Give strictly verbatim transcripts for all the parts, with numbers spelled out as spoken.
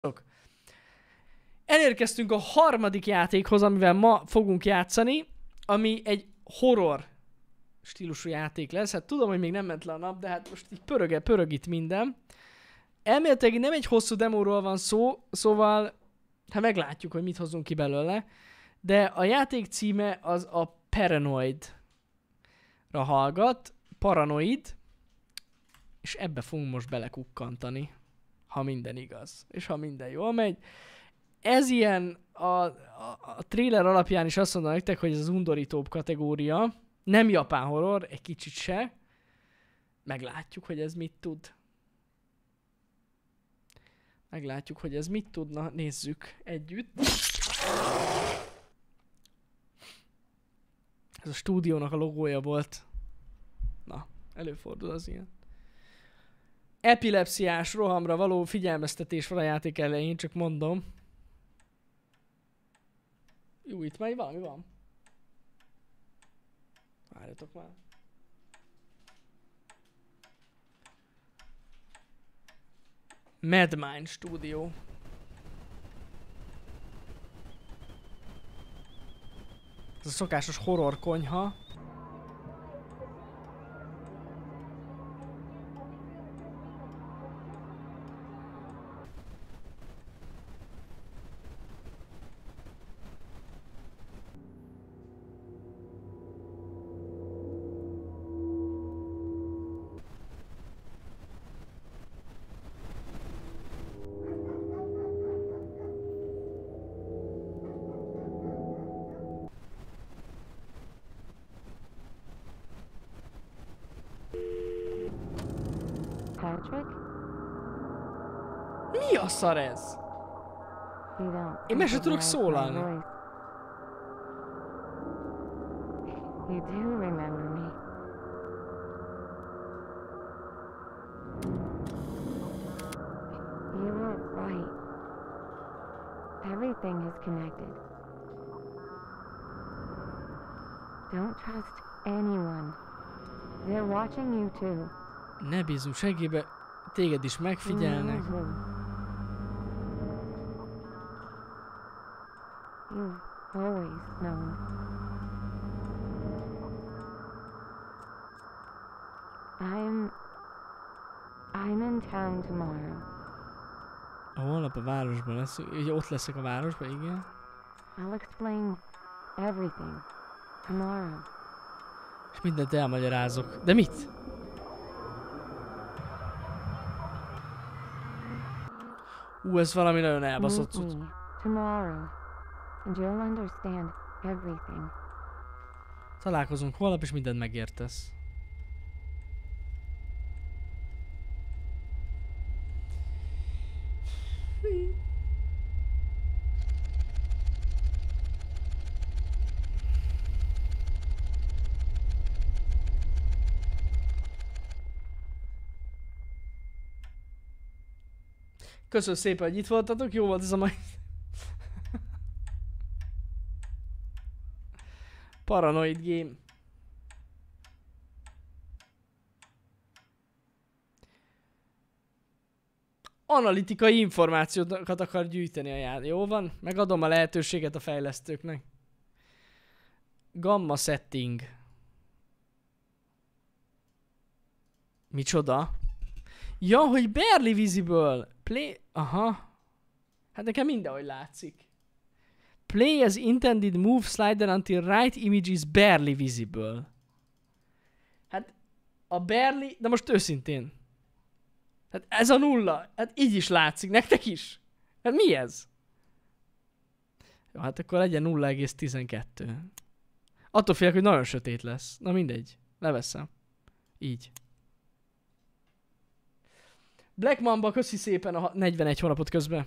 Elérkeztünk a harmadik játékhoz, amivel ma fogunk játszani, ami egy horror stílusú játék lesz. Hát tudom, hogy még nem ment le a nap, de hát most így pörög, pörög itt minden. Elméletileg nem egy hosszú demóról van szó, szóval hát meglátjuk, hogy mit hozunk ki belőle. De a játék címe az a Paranoid-ra hallgat. Paranoid. És ebbe fogunk most belekukkantani, ha minden igaz. És ha minden jól megy. Ez ilyen, a, a, a trailer alapján is azt mondom nektek, hogy ez az undorítóbb kategória. Nem japán horror, egy kicsit se. Meglátjuk, hogy ez mit tud. Meglátjuk, hogy ez mit tudna. Nézzük együtt. Ez a stúdiónak a logója volt. Na, előfordul az ilyen. Epilepsziás rohamra való figyelmeztetés van a játék elején, csak mondom. Jó, itt már valami van. Várjatok már. Madmind Studio. Ez a szokásos horror konyha. Patrick? Mi a szar ez? Én meg sem tudok szólalni. You do remember me. You were right. Everything is connected. Don't trust anyone. They're watching you too. Ne bízunk segébe, téged is megfigyelnek. You've always known. I'm... I'm in town tomorrow. Holnap a városban lesz, ugye ott leszek a városban, igen. I'll explain everything tomorrow. És mindent elmagyarázok. De mit? Ú, ez valami nagyon elbaszott cucc. Tomorrow, and you'll understand everything. Találkozunk holnap, és mindent megértesz. Köszönöm szépen, hogy itt voltatok, jó volt ez a mai... Paranoid game. Analitikai információkat akar gyűjteni a játék. Jó van? Megadom a lehetőséget a fejlesztőknek. Gamma setting. Micsoda? Ja, hogy barely visible. Play... Aha. Hát nekem mindenhogy látszik. Play as intended, move slider until right image is barely visible. Hát a barely... De most őszintén. Hát ez a nulla. Hát így is látszik. Nektek is. Hát mi ez? Jó, hát akkor legyen nulla egész tizenkettő. Attól félek, hogy nagyon sötét lesz. Na mindegy. Leveszem. Így. Black Mamba, köszi szépen a negyvenegy hónapot közben.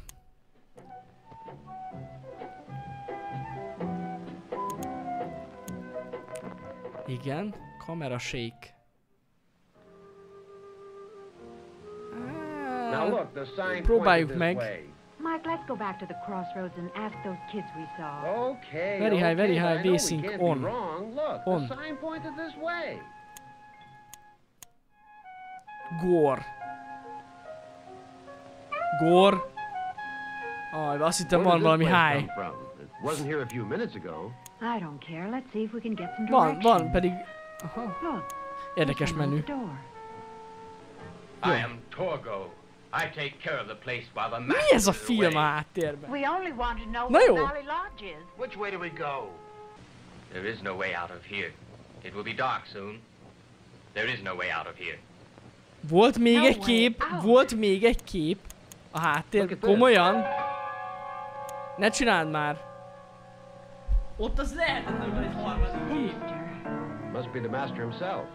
Igen, kamera shake. Ah, próbáljuk meg. Mike, let's go back to the crossroads and ask those kids we saw. Okay. Very high, very okay, high, basing on. Look, On. the sign pointed this way. Gore. Gore. Jaj, azt hittem Where van does this valami place high. come from? It wasn't here a few minutes ago. I don't care. Let's see if we can get some Van, directions. van, pedig... Aha, Look, érdekes there's menü. the door. I am Torgo. I take care of the place while the Mi master ez a is film a away. háttérben? We only want to know Na where jó. Valley Lodge is. Which way do we go? There is no way out of here. It will be dark soon. There is no way out of here. Volt még No egy way kép, out. volt még egy kép a Look háttér. at this. Komolyan? Ne csináld már. Ott az lehetetlen, hogy egy harmadik kép. Must be the master himself.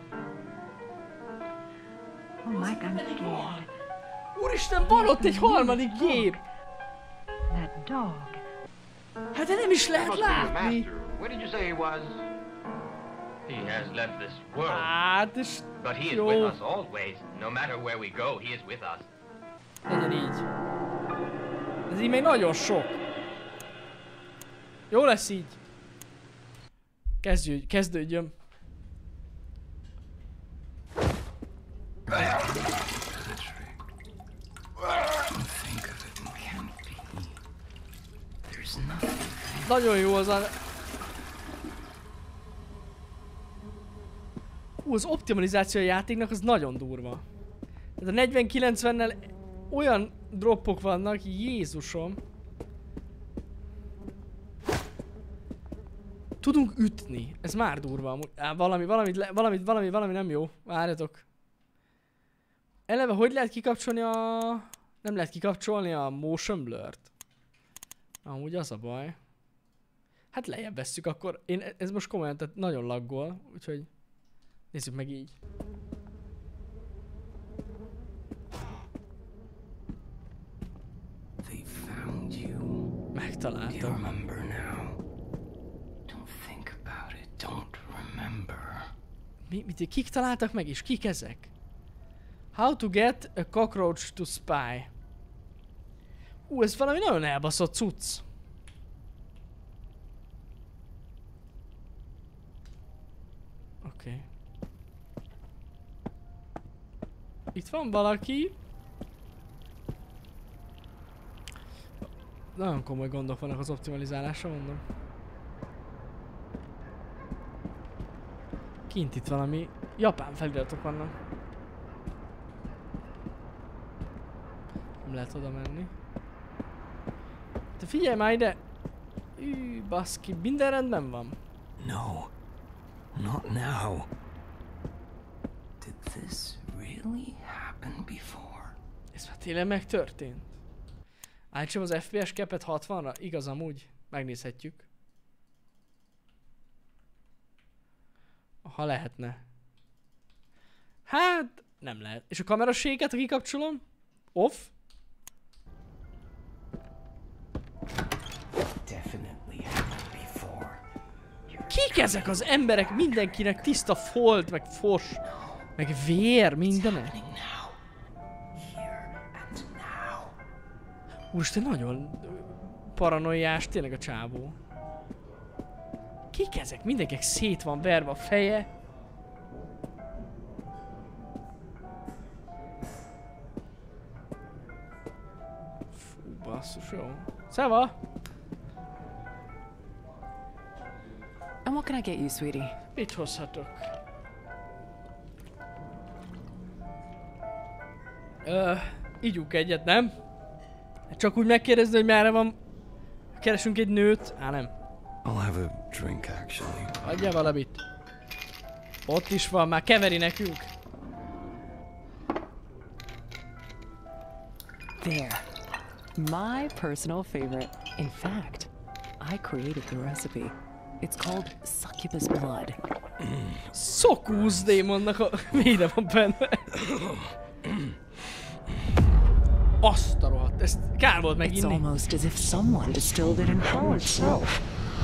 Oh, Mike, I'm scared. Úristen, van ott egy harmadik kép! That dog. Hát de nem is lehet Must be the látni. master. Where did you say he was? He has left this world, Hát és... but he is Jó. with us always. No matter where we go, he is with us. Legyen így. Ez így még nagyon sok. Jó lesz így. Kezdjük, kezdődjön. Nagyon jó az a... Hú, az optimalizáció a játéknak az nagyon durva. Tehát a negyven kilencvennel olyan droppok vannak, Jézusom. Tudunk ütni. Ez már durva amúgy. Á, valami, valamit, le, valamit, valami, valami nem jó. Várjatok. Eleve, hogy lehet kikapcsolni a... Nem lehet kikapcsolni a motion blur-t. Amúgy az a baj. Hát lejjebb vesszük akkor. Én, ez most komolyan, tehát nagyon laggol. Úgyhogy... Nézzük meg így. They found you. You Megtaláltam. remember now. Don't think about it. Don't remember. Mi, mit, kik találtak meg és kik ezek? How to get a cockroach to spy. Ú, ez valami nagyon elbaszott cucc. Oké. Okay. Itt van valaki. Nagyon komoly gondok vannak az optimalizálásra, mondom. Kint itt valami japán feliratok vannak. Nem lehet oda menni. Te figyelj már ide! Ű, baszki, minden rendben van. No. Not now. Did this really happen before? Ez már tényleg megtörtént. Állítsam az ef pé es capet hatvanra? Igaz amúgy. Megnézhetjük. Ha lehetne. Hát, nem lehet. És a kameraséget, ha kikapcsolom? Off? Definitely happened before. You're Kik ezek az emberek? Mindenkinek tiszta folt, meg fos, meg vér, mindenek. happening now. Here and now. Úristen, nagyon paranoiás tényleg a csávó. Kik ezek? Mindenkinek szét van verve a feje. Fú, basszus, jó. Szeva! And what can I get you, sweetie? Mit hozhatok? Ö, ígyunk egyet, nem? Csak úgy megkérdezni, hogy merre van. Keresünk egy nőt. Á, nem. I'll have a drink, actually. Adjál valamit. Ott is van, már keveri nekünk. There. My personal favorite. In fact, I created the recipe. It's called succubus blood. Szokúz démonnak a véde van benne. Azt a rohadt, ezt kár volt It's meginni. almost as if someone distilled it in hell itself.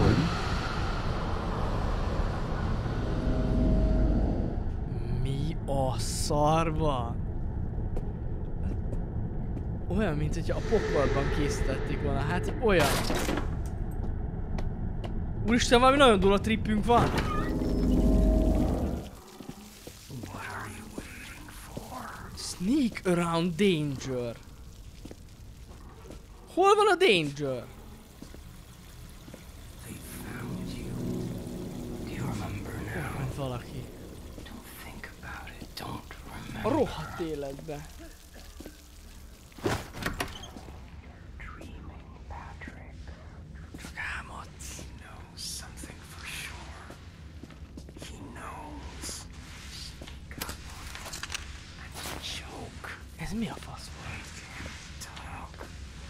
Mi a szarva? Olyan, mint hogyha a pokolban készítették volna. Hát olyan. Úristen, valami nagyon durva trippünk van. What are you waiting for? Sneak around danger. Hol van a Danger? They found you. Do you remember now? Ment valaki. Don't think about it. Don't A remember. rohadt életbe. Dreaming, Patrick. Csak álmodsz. He knows something for sure. He knows. Speak up. And choke. Ez mi a fasz volt? Talk.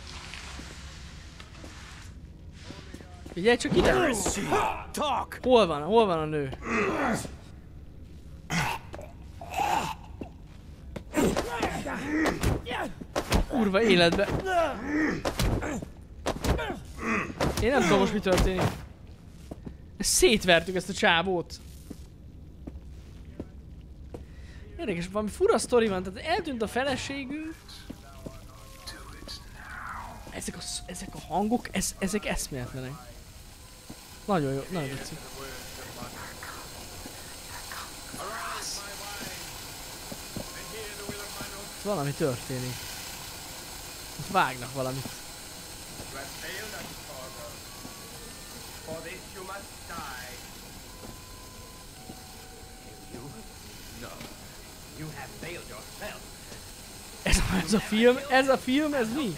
Figyelj csak ide! Talk. Hol van? Hol van a nő? Kurva életbe! Én nem tudom most mi történik. Ezt szétvertük ezt a csávót. Érdekes, valami fura sztori van, tehát eltűnt a feleségünk. Ezek a, ezek a hangok, ez, ezek eszméletlenek. Nagyon jó, nagyon vicci. Valami történik. Most vágnak valamit. Ez, ez a film, ez a film, ez mi?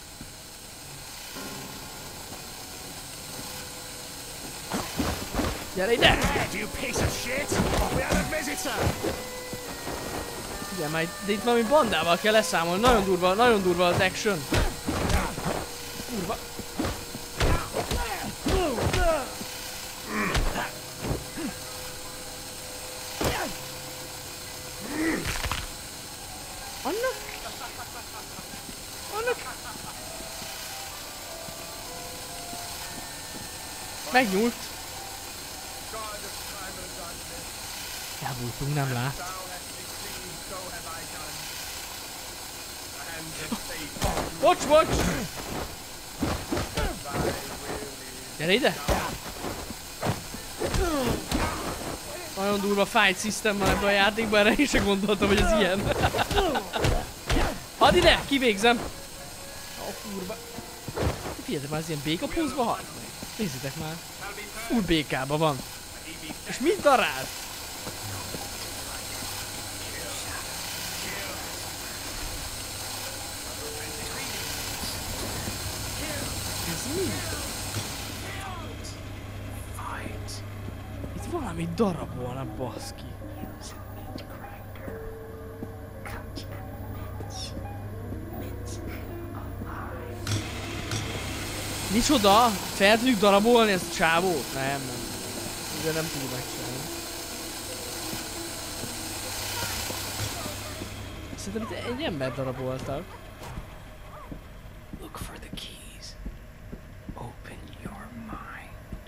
Gyere ide! Ugye, már itt, de itt valami bandával kell leszámolni, nagyon durva, nagyon durva az action. Durva. Annak? Annak? Megnyúlt. Elbújtunk, nem lát. Watch, watch! Gyere ide! Nagyon durva fight system van ebben a játékban, erre én sem gondoltam, hogy ez ilyen. Add ide! Kivégzem! Ó, kurva. Figyeljetek már, ez ilyen békapózba hal? Nézzétek már. Full békában van. És mit darált? Ez mi? Itt valami darabolna, baszki. Micsoda? Fel tudjuk darabolni ezt a csávót? Nem, nem. De nem tudjuk megcsinálni. Szerintem itt egy ember daraboltak. Look for the keys. Open your mind.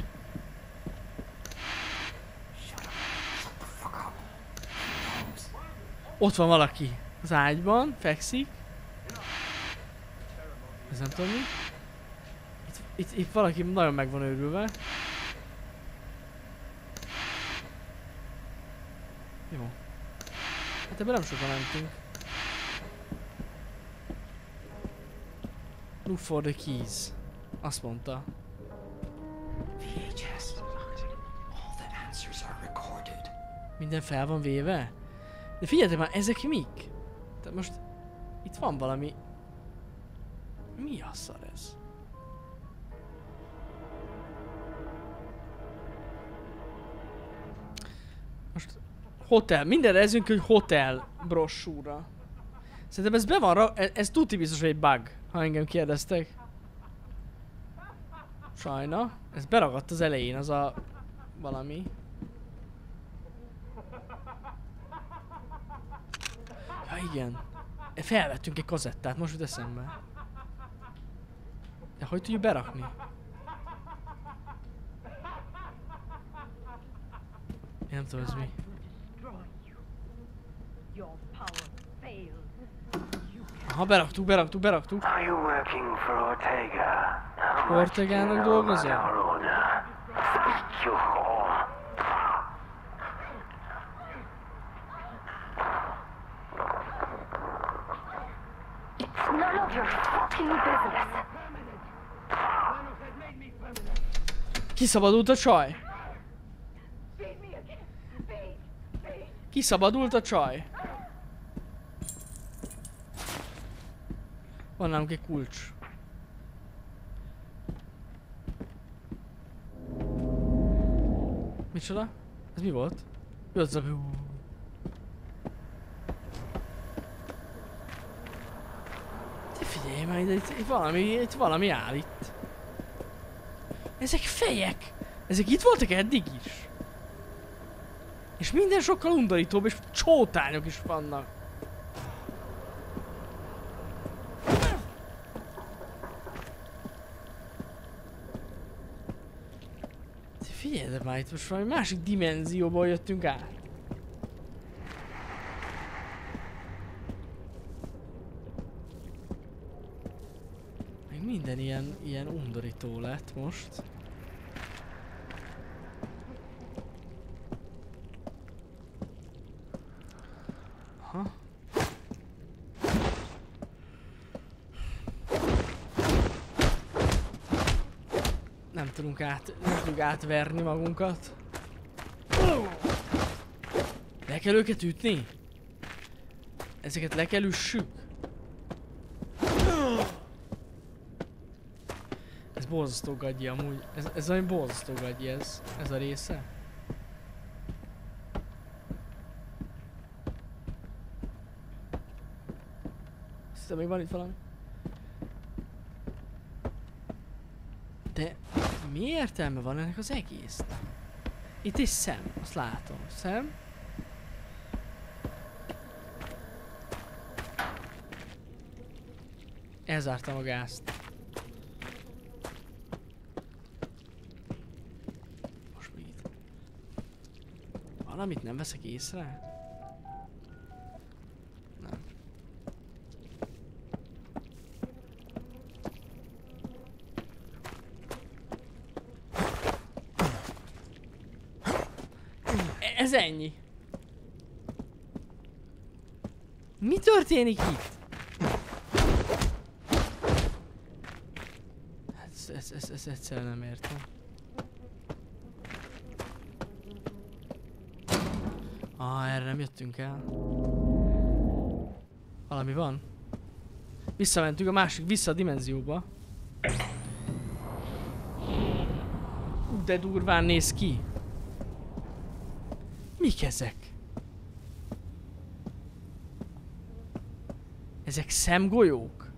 Shut up. Shut the fuck up. He knows. Ott van valaki. Az ágyban, fekszik. Ez nem tudom mi. Itt, itt, itt valaki nagyon meg van őrülve. Jó. Hát ebben nem sokan mentünk. Look for the keys. Azt mondta. V H S. All the answers are recorded. Minden fel van véve? De figyeljetek már, ezek mik? Tehát most... Itt van valami... Mi a szar ez? Most... Hotel. Mindenre ezünk, hogy hotel brossúra. Szerintem ez be van ra... Ez, ez tuti biztos, hogy egy bug, ha engem kérdeztek. Sajna. Ez beragadt az elején, az a... valami. Ja igen. Felvettünk egy kazettát, most jut eszembe. De hogy tudjuk berakni? Én nem tudom ez mi. Aha, beraktuk, beraktuk, beraktuk. Are you working for Ortega? Ortegának dolgozol? You whore. It's none of your fucking business. Kiszabadult a csaj. Kiszabadult a csaj. Van nálunk egy kulcs. Micsoda? Ez mi volt? Mi az a... Te figyelj már, ide, itt, itt valami, itt valami áll itt. Ezek fejek! Ezek itt voltak eddig is. És minden sokkal undorítóbb, és csótányok is vannak. Figyelj, de már itt most valami másik dimenzióból jöttünk át. Meg minden ilyen, ilyen undorító lett most. Aha. Nem tudunk át, nem tudunk átverni magunkat. Le kell őket ütni? Ezeket le kell üssük? Ez borzasztó gagyi amúgy. Ez, ez olyan borzasztó gagyi ez, ez a része. Hiszem, még van itt valami. De mi értelme van ennek az egésznek? Itt is szem, azt látom. Szem. Elzártam a gázt. Most mi itt? Valamit nem veszek észre? Nem. Ez ennyi. Mi történik itt? Ez, ez, ez, ez egyszerűen nem értem. Ah, erre nem jöttünk el. Valami van. Visszamentünk a másik, vissza a dimenzióba. De durván néz ki. Mik ezek? Ezek szemgolyók?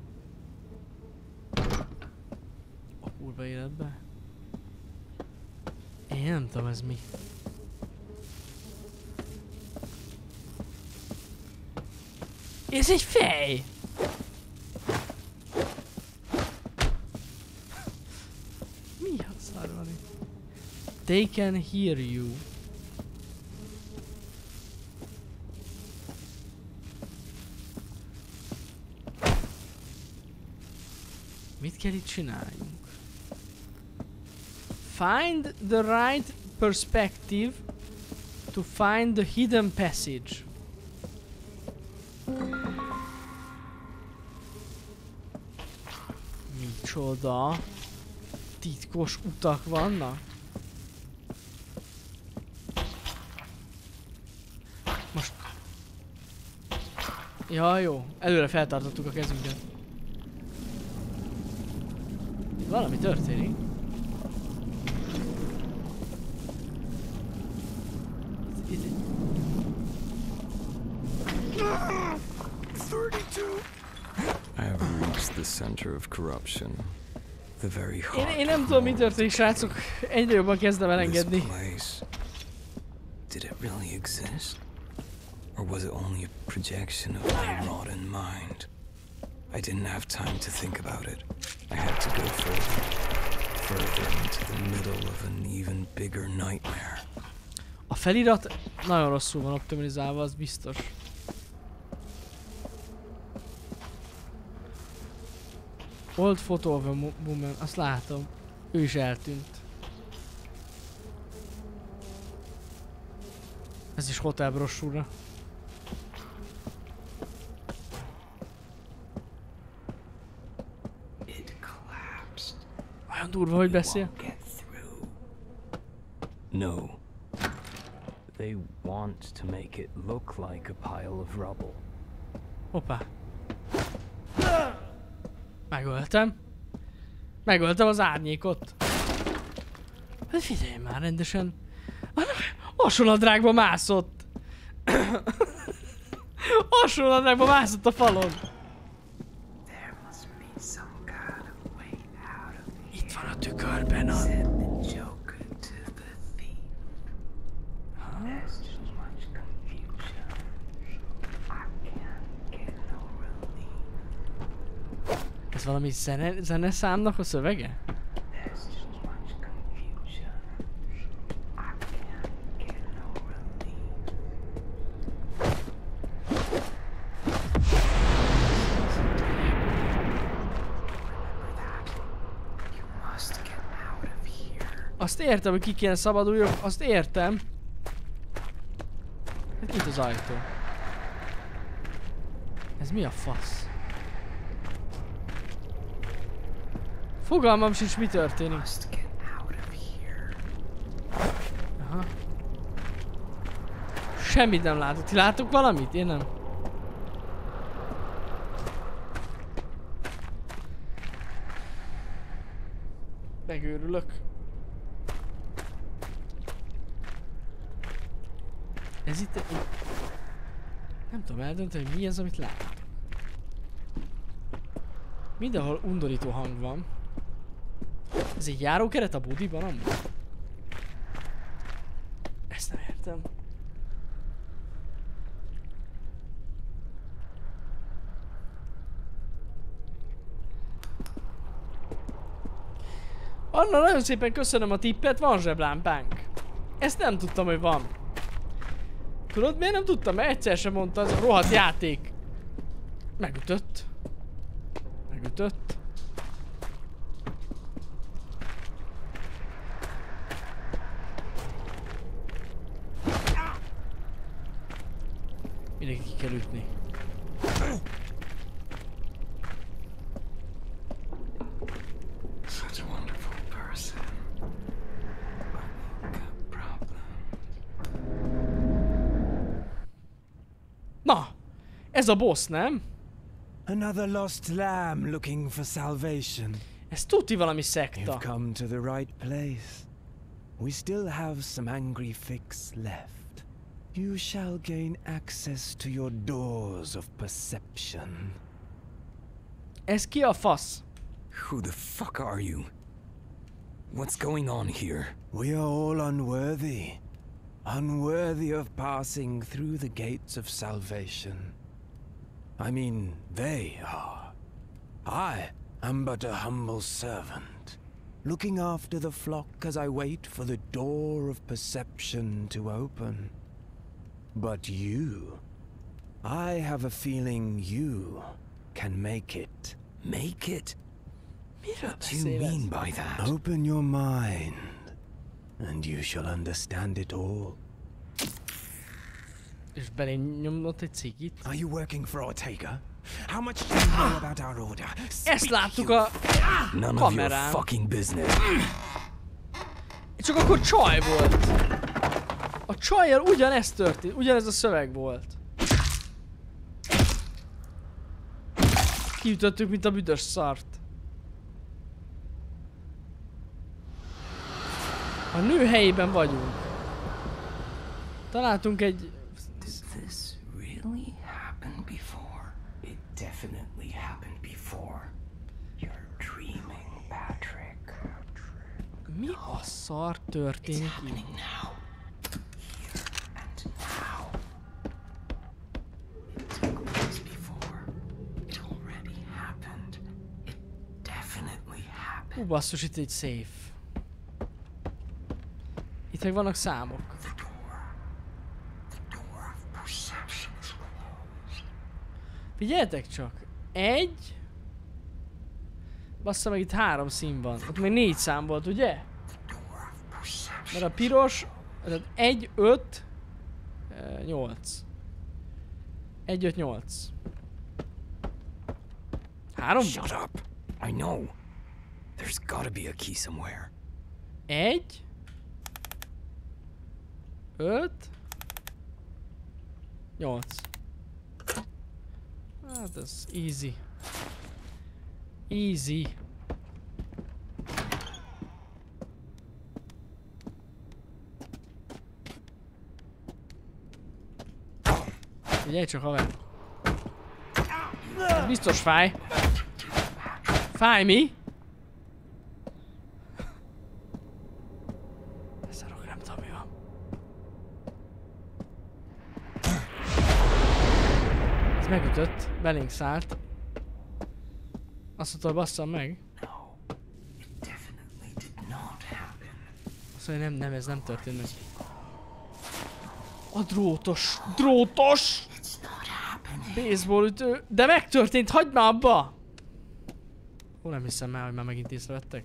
A kurva életbe? Én nem tudom ez mi. Ez egy fej! Mi a szar van itt? They can hear you. Mit kell itt csináljunk? Find the right perspective to find the hidden passage. Micsoda? Titkos utak vannak? Most... Ja, jó. Előre feltartottuk a kezünket. Valami történik. I have reached the center of corruption. The very Én, heart én nem tudom, mi történik, srácok. Egyre jobban kezdem elengedni. Did it really exist? Or was it only a projection of my rotten mind? I didn't have time to think about it. I had to go further, further into the middle of an even bigger nightmare. A felirat nagyon rosszul van optimalizálva, az biztos. Old photo of a woman, azt látom. Ő is eltűnt. Ez is hotel brossúra. Olyan durva, hogy beszél. No. They want to make it look like a pile of rubble. Hoppá. Megöltem. Megöltem az árnyékot. Hát figyelj már, rendesen. Hasonladrágba mászott. Hasonladrágba mászott a falon. Itt van a tükörben a... Ez valami zene, zeneszámnak a szövege? Azt értem, hogy ki kéne szabaduljak, azt értem. Hát itt az ajtó. Ez mi a fasz? Fogalmam sincs, mi történik. Aha. Semmit nem látok. Ti látok valamit? Én nem. Megőrülök. Ez itt... Nem tudom eldönteni, hogy mi az, amit látok. Mindenhol undorító hang van. Ez egy járókeret a budiban amúgy? Ezt nem értem. Anna, nagyon szépen köszönöm a tippet, van zseblámpánk. Ezt nem tudtam, hogy van. Tudod, miért nem tudtam? Mert egyszer sem mondta az a rohadt játék. Megütött. Megütött. Mindenki ki kell ütni. Such a wonderful person. Na! Ez a boss, nem? Another lost lamb looking for salvation. Ez tuti valami szekta. You've come to the right place. We still have some angry fix left. You shall gain access to your doors of perception. Ez ki a fasz? Who the fuck are you? What's going on here? We are all unworthy. Unworthy of passing through the gates of salvation. I mean, they are. I am but a humble servant, looking after the flock as I wait for the door of perception to open. But you, I have a feeling you can make it. Make it? Miről What do you mean by that? Open your mind, and you shall understand it all. És belém nyomott egy cigit. Are you working for Ortega? How much do you know about our order? Ezt láttuk a None of your kamerán. fucking business. Csak akkor csaj volt. A csajjal ugyanezt történt, ugyanez a szöveg volt. Kiütöttük, mint a büdös szart. A nő helyében vagyunk. Találtunk egy... Did this really happen before? It definitely happened before. You're dreaming, Patrick. Mi a szar történik itt? Now. Here and now. It took place before. It already happened. It definitely happened. Hú, basszus, itt egy safe. Itt meg vannak számok. The door. The door of perception is closed. Figyeljetek csak! Egy... Bassza meg, itt három szín van. Ott még négy szám volt, ugye? Mert a piros... Tehát egy, öt... nyolc. Egy, öt, nyolc. Három? Shut up! I know. There's gotta be a key somewhere. Egy... öt. nyolc. Hát ez easy. Easy. Figyelj csak, haver. Ez biztos fáj. Fáj mi? Szarok, nem tudom mi van. Ez megütött, belénk szállt. Azt mondta, basszam meg. Azt mondja, nem, nem, ez nem történt meg. A drótos, drótos! Baseball ütő, de megtörtént, hagyd már abba! Ó, nem hiszem már, hogy már megint észrevettek.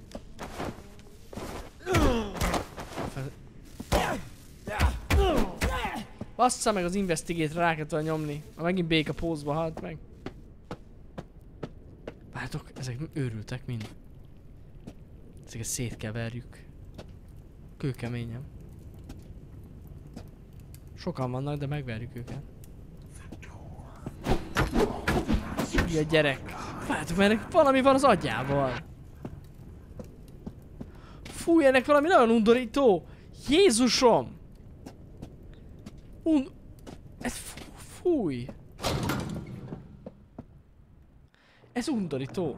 Bassza meg az investigate-re rá kell tudni nyomni. Ha megint béka pózba halt meg. Várjátok, ezek őrültek mind. Ezeket szétkeverjük. Kőkeményen. Sokan vannak, de megverjük őket. Hülye gyerek. Várjátok, mert ennek valami van az agyával. Fúj, ennek valami nagyon undorító. Jézusom! Un... Ez fúj. Ez undorító.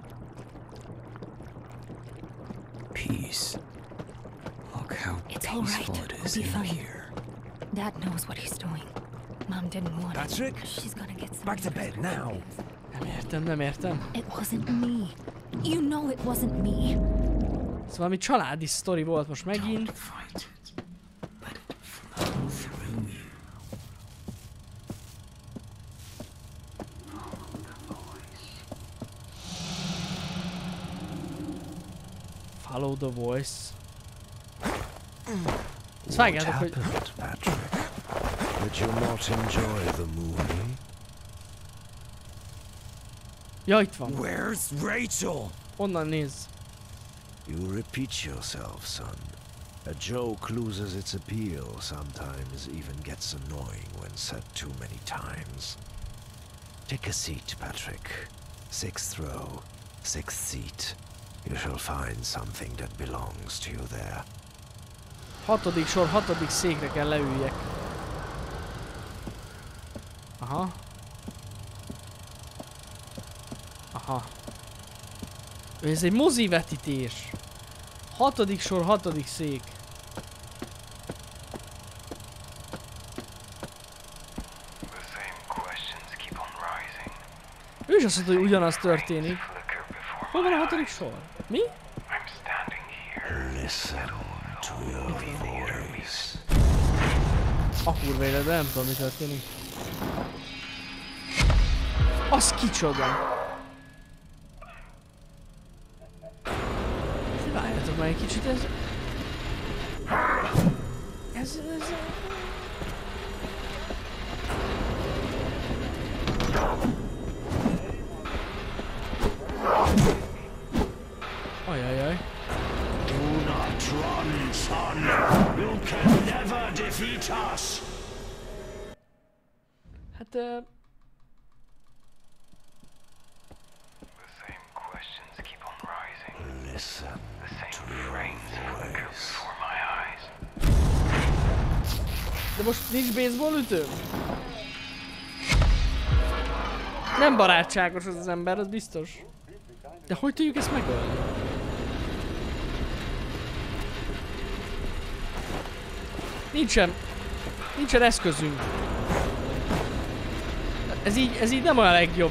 Peace. Look how peaceful it is in here. Dad knows what he's doing. Mom didn't want it. Patrick, She's gonna get some back to bed now. Nem értem, nem értem. It wasn't me. You know it wasn't me. Ez valami családi sztori volt most megint. Follow the voice. Ezt vágjátok, hogy... Patrick? Did you not enjoy the movie? Ja, itt van. Where's Rachel? Onnan néz. You repeat yourself, son. A joke loses its appeal sometimes, even gets annoying when said too many times. Take a seat, Patrick. Sixth row, sixth seat. You shall find something that belongs to you there. Hatodik sor, hatodik székre kell leüljek. Aha. Aha. Ez egy mozivetítés. Hatodik sor, hatodik szék. Ő is azt mondta, hogy ugyanaz történik. Hol van a hatodik sor? Mi? A kurva életben nem tudom, mi történik. Az kicsoda! Várjátok már egy kicsit, ez... Ez... ez... Ajajaj. Do not run, son. You can never defeat us. Hát... Uh... Listen to your voice. De most nincs baseball ütő? Nem barátságos az az ember, az biztos. De hogy tudjuk ezt megölni? Nincsen. Nincsen eszközünk. Ez így, ez így nem olyan legjobb.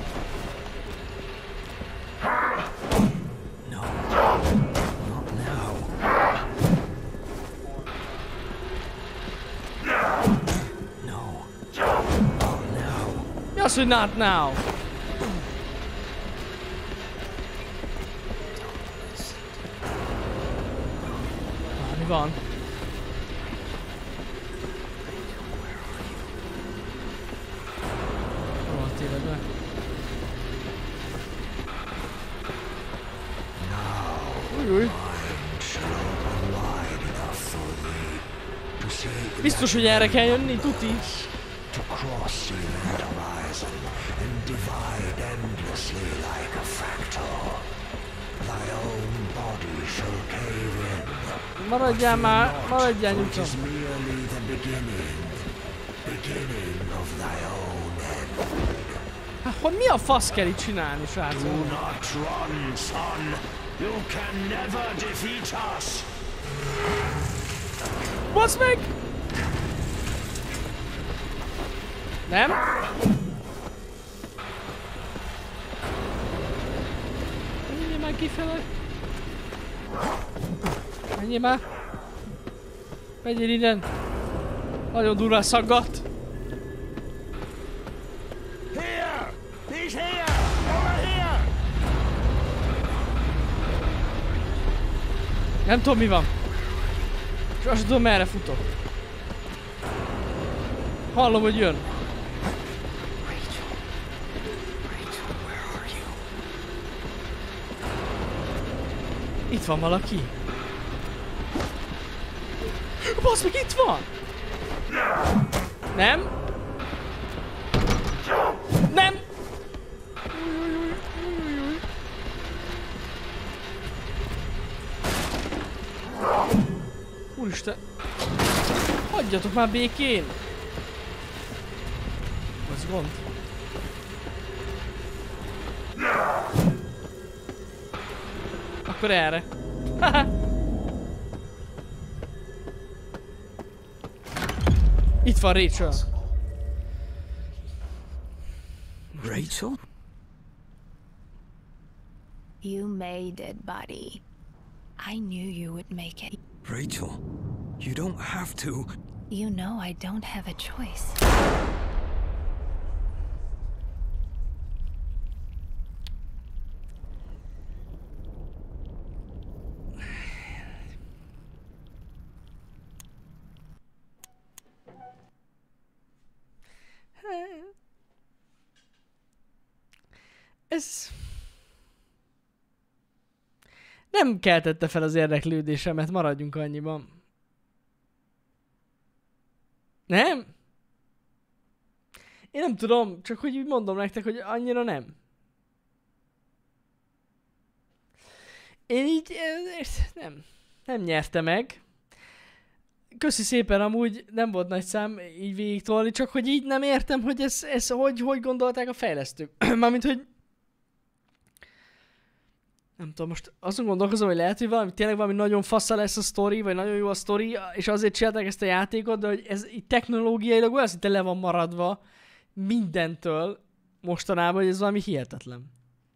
Mi az, hogy not now? Ah, mi van? Rohadt életben. Új, új. Wide enough for thee to say Biztos, hogy erre kell jönni, tuti. To cross the event horizon and divide endlessly like a fractal. Thy own body shall cave in. Maradjál már, maradjál nyugodtan. It is merely the beginning. Beginning of thy own end. Hát, hogy mi a fasz kell itt csinálni, srácok? Do not run, son. You can never defeat us. Basz meg! Nem? Menjél már kifele! Menjél már! Menjél innen! Nagyon durván szaggat! Here! He's here! Over here! Nem tudom mi van. És azt tudom merre futok. Hallom, hogy jön. Itt van valaki. Basz meg, itt van! Nem? Nem! Úristen! Hagyjatok már békén! Az gond. Akkor erre. Itt van Rachel. Rachel? You made it, buddy. I knew you would make it. Rachel, you don't have to. You know I don't have a choice. Ez... nem keltette fel az érdeklődésemet, maradjunk annyiban. Nem? Én nem tudom, csak hogy úgy mondom nektek, hogy annyira nem. Én így... nem. Nem nyerte meg. Köszi szépen, amúgy nem volt nagy szám így végigtolni, csak hogy így nem értem, hogy ez, ez hogy, hogy gondolták a fejlesztők. Mármint, hogy... nem tudom, most azon gondolkozom, hogy lehet, hogy valami, tényleg valami nagyon fassa lesz a sztori, vagy nagyon jó a sztori, és azért csinálták ezt a játékot, de hogy ez így technológiailag olyan szinte le van maradva mindentől mostanában, hogy ez valami hihetetlen.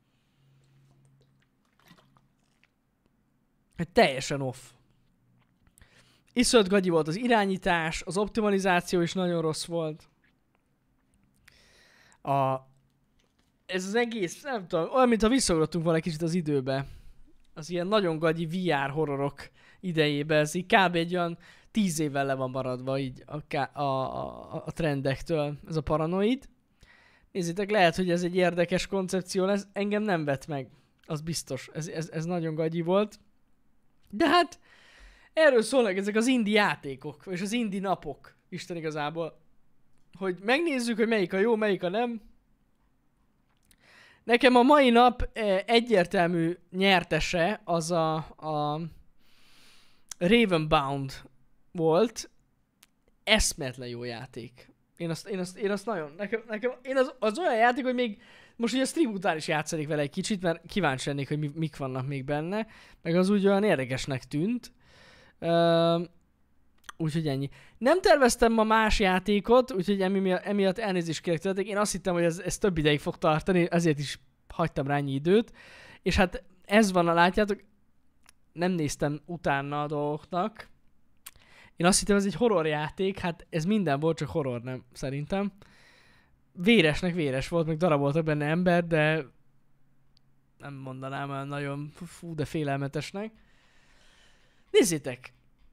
Teljesen off. Iszonyat gagyi volt az irányítás, az optimalizáció is nagyon rossz volt. A... ez az egész, nem tudom, olyan, mintha visszaugrottunk volna kicsit az időbe. Az ilyen nagyon gagyi vé er horrorok idejébe, ez így kb. Egy olyan tíz évvel le van maradva így a, a, a, a trendektől, ez a paranoid. Nézzétek, lehet, hogy ez egy érdekes koncepció lesz, engem nem vett meg, az biztos, ez, ez, ez nagyon gagyi volt. De hát, erről szólnak ezek az indie játékok, és az indie napok, Isten igazából. Hogy megnézzük, hogy melyik a jó, melyik a nem. Nekem a mai nap egyértelmű nyertese az a, a Ravenbound volt. Eszméletlen jó játék. Én azt, én azt, én azt nagyon, nekem, nekem én az, az olyan játék, hogy még most ugye a stream után is játszanék vele egy kicsit, mert kíváncsi lennék, hogy mi, mik vannak még benne. Meg az úgy olyan érdekesnek tűnt. Uh, úgyhogy ennyi. Nem terveztem ma más játékot, úgyhogy emi, emiatt elnézést kérek tőletek. Én azt hittem, hogy ez, ez több ideig fog tartani, ezért is hagytam rá ennyi időt. És hát ez van, látjátok, nem néztem utána a dolgoknak. Én azt hittem, ez egy horror játék, hát ez minden volt, csak horror nem, szerintem. Véresnek véres volt, meg daraboltak benne ember, de nem mondanám olyan nagyon fú, de félelmetesnek. Nézzétek!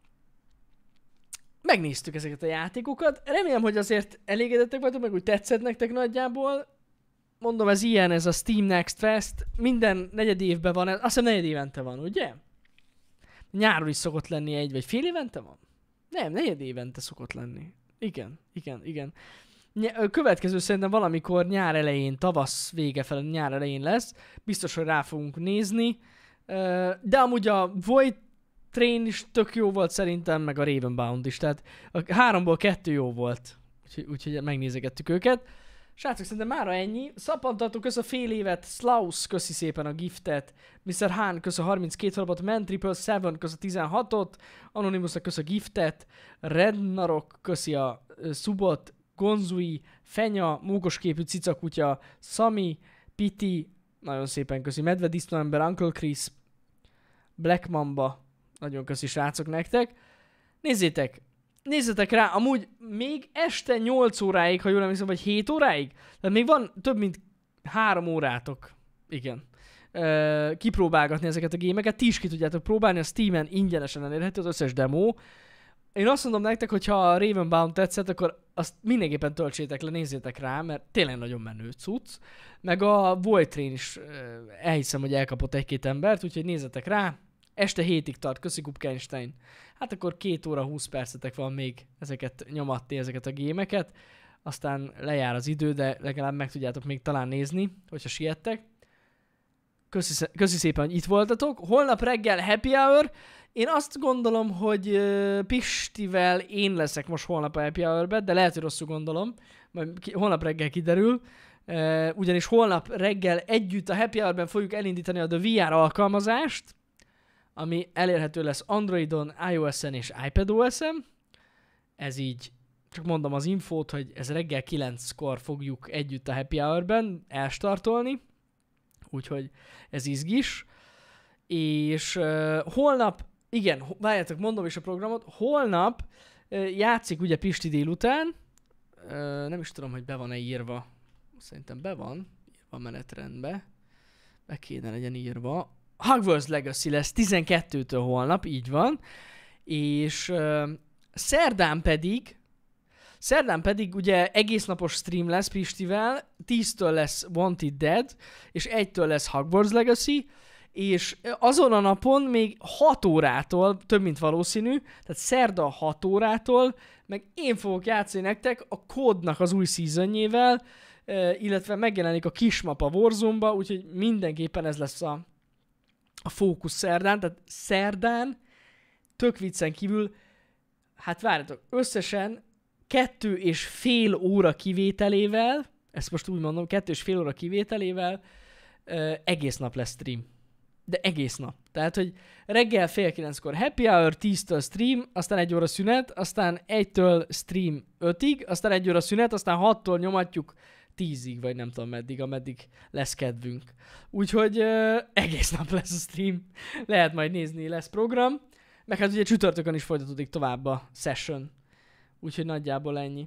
Megnéztük ezeket a játékokat. Remélem, hogy azért elégedettek vagytok, meg úgy tetszett nektek nagyjából. Mondom, ez ilyen, ez a Steam Next Fest. Minden negyed évben van, azt hiszem negyed évente van, ugye? Nyáron is szokott lenni egy, vagy fél évente van? Nem, negyed évente szokott lenni. Igen, igen, igen. Ny- következő szerintem valamikor nyár elején, tavasz vége felé, nyár elején lesz. Biztos, hogy rá fogunk nézni. De amúgy a Void Train is tök jó volt szerintem, meg a Ravenbound is. Tehát a háromból kettő jó volt. Úgyhogy, úgyhogy megnézegettük őket. Srácok, szerintem mára ennyi. Szappantartó, kösz a fél évet. Slaus, köszi szépen a giftet. miszter Hahn, kösz a harminckét hónapot. Man Triple Seven, kösz a tizenhatot. Anonymousnak kösz a giftet. Rednarok, köszi a uh, subot. Gonzui, Fenya, mókosképű cicakutya, Sami, Piti, nagyon szépen köszi. Medve Disznóember, Uncle Chris, Black Mamba, nagyon köszi srácok nektek. Nézzétek, nézzetek rá, amúgy még este nyolc óráig, ha jól emlékszem, vagy hét óráig, tehát még van több mint három órátok, igen, uh, kipróbálgatni ezeket a gémeket. Ti is ki tudjátok próbálni, a Steamen ingyenesen elérhető az összes demo. Én azt mondom nektek, hogy ha a Ravenbound tetszett, akkor azt mindenképpen töltsétek le, nézzétek rá, mert tényleg nagyon menő cucc. Meg a Void Train is elhiszem, hogy elkapott egy-két embert, úgyhogy nézzetek rá. Este hétig tart, köszi Gubkenstein. Hát akkor két óra húsz percetek van még ezeket nyomatni, ezeket a gémeket. Aztán lejár az idő, de legalább meg tudjátok még talán nézni, hogyha siettek. Köszi, köszi szépen, hogy itt voltatok. Holnap reggel happy hour. Én azt gondolom, hogy uh, Pistivel én leszek most holnap a happy hour-be, de lehet, hogy rosszul gondolom. Majd ki, holnap reggel kiderül. Uh, ugyanis holnap reggel együtt a happy hour-ben fogjuk elindítani a The vé er alkalmazást, ami elérhető lesz Androidon, iOS-en és iPadOS-en. Ez így, csak mondom az infót, hogy ez reggel kilenckor fogjuk együtt a happy hour-ben elstartolni. Úgyhogy ez izgis. És uh, holnap, igen, várjátok, mondom is a programot, holnap uh, játszik ugye Pisti délután, uh, nem is tudom, hogy be van-e írva, szerintem be van, írva a menetrendbe, be kéne legyen írva. Hogwarts Legacy lesz tizenkettőtől holnap, így van, és uh, szerdán pedig, Szerdán pedig ugye egész napos stream lesz Pistivel, tíztől lesz Wanted Dead, és egytől lesz Hogwarts Legacy, és azon a napon még hat órától, több mint valószínű, tehát szerda hat órától, meg én fogok játszani nektek a Code-nak az új seasonjével, illetve megjelenik a kismap a Warzone-ba, úgyhogy mindenképpen ez lesz a, a fókusz szerdán, tehát szerdán, tök viccen kívül, hát várjatok, összesen kettő és fél óra kivételével, ezt most úgy mondom, kettő és fél óra kivételével uh, egész nap lesz stream. De egész nap. Tehát, hogy reggel fél kilenckor happy hour, tíztől stream, aztán egy óra szünet, aztán egytől stream ötig, aztán egy óra szünet, aztán hattól nyomatjuk tízig, vagy nem tudom meddig, ameddig lesz kedvünk. Úgyhogy uh, egész nap lesz a stream. Lehet majd nézni, lesz program. Meg hát ugye csütörtökön is folytatódik tovább a session. Úgyhogy nagyjából ennyi.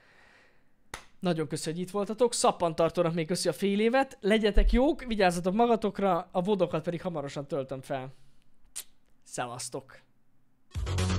Nagyon köszi, hogy itt voltatok. Szappantartónak még köszi a fél évet. Legyetek jók, vigyázzatok magatokra, a vodokat pedig hamarosan töltöm fel. Szevasztok!